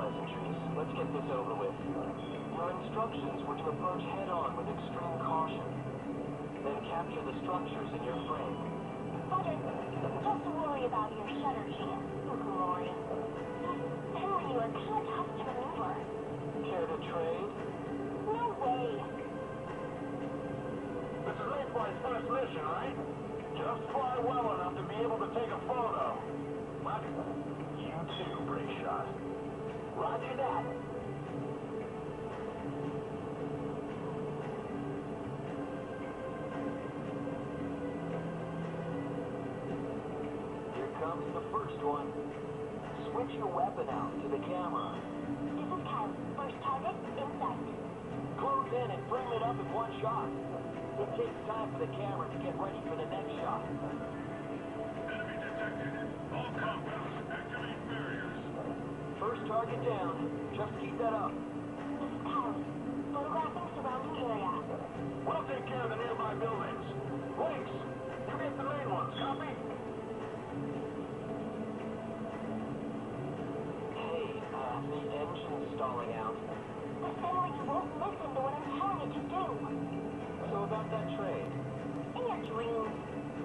pleasantries. Let's get this over with. Your instructions were to approach head-on with extreme caution. Then capture the structures in your frame. Roger. Just worry about your shutter chance, Glory. Henry, you are kind of tough to maneuver. Care to trade? No way. This is Mayfly's first mission, right? Just fly well enough to be able to take a photo. What? You too, Bray Shot. Roger that. Here comes the first one. Switch your weapon out to the camera. This is Kyle. First target, in sight. Close in and frame it up in one shot. It takes time for the camera to get ready for the next shot. Enemy detected. All compounds, activate barriers. First target down. Just keep that up. This is Kyle. Photographing surrounding area. We'll take care of the nearby buildings. Blinks, you get the main ones, copy? Hey, the engine's stalling out. But Henry, you won't listen to what I'm telling you to do. So about that trade. In your dreams.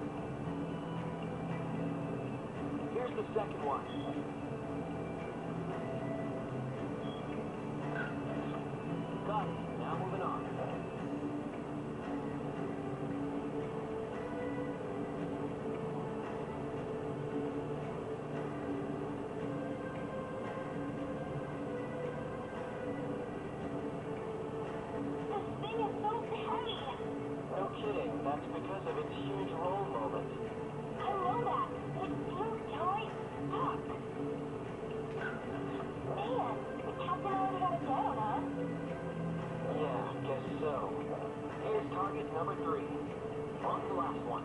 Here's the second one. Got it. Now moving on. This thing is so heavy. No kidding. That's because of its huge roll moment. I know that. It feels totally stuck. Man, the captain already got it down, huh? Yeah, guess so. Here's target number 3. On to the last one.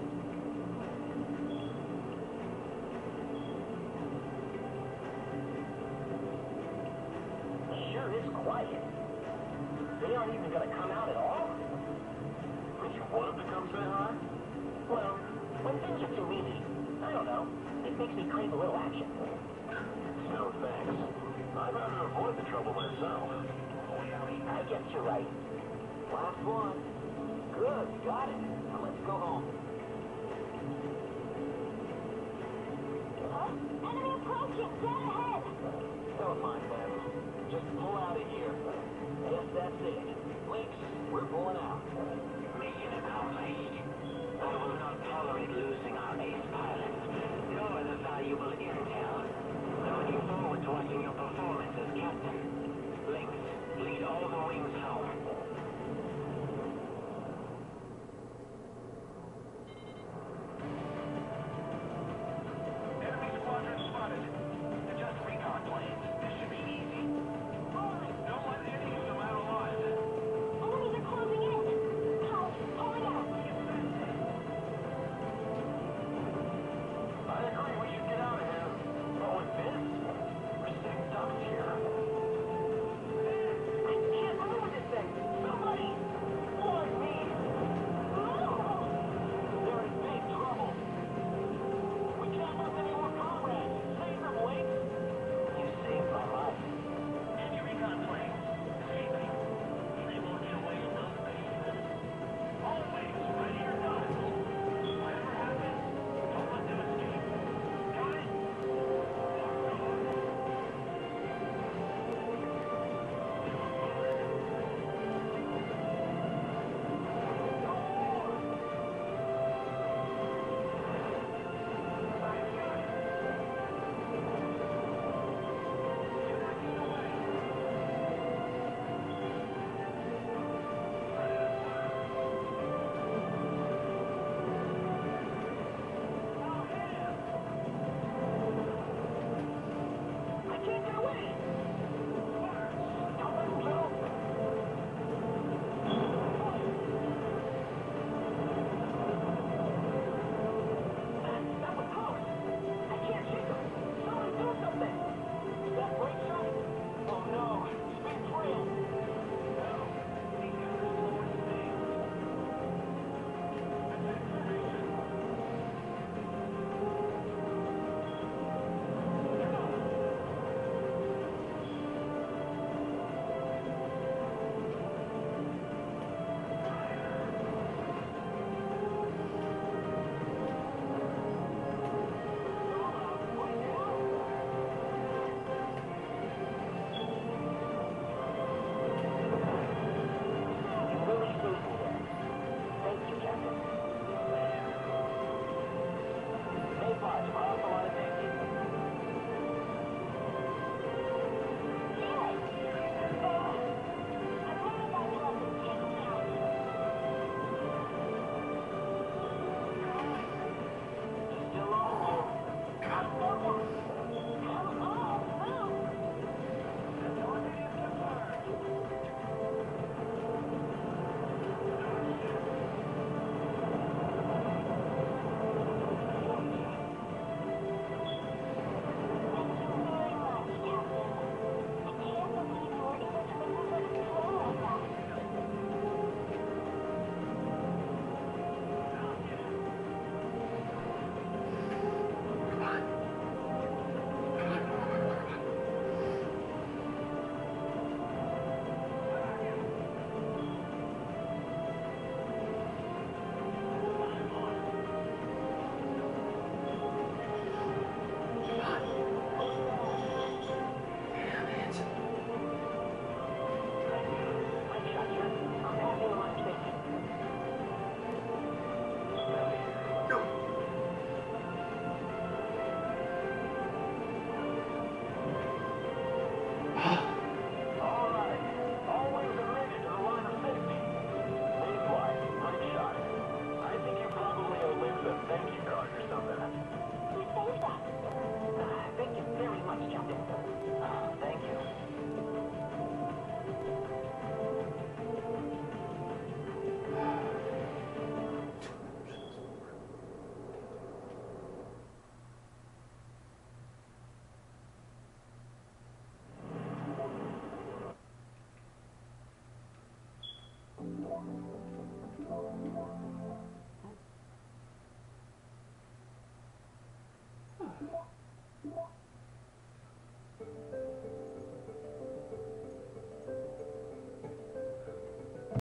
Sure is quiet. They aren't even gonna come out at all? Would you want them to come say hi? Well, when things are too easy, I don't know. It makes me crave a little action. No thanks. I'd rather avoid the trouble myself. I guess you're right. Last one. Good, got it. Now let's go home. Huh? Enemy approaching, dead ahead. Don't mind them. Just pull out of here. Guess that's it. Links, we're pulling out. Mission accomplished. I will not tolerate losing our ace pilot, nor the valuable intel. Looking forward to watching your performance as captain. Links, lead all the wings home. Enemy squadron spotted. Just recon planes. This should be easy. Don't let any of them out alive. Enemies are closing in. Kyle, pulling out.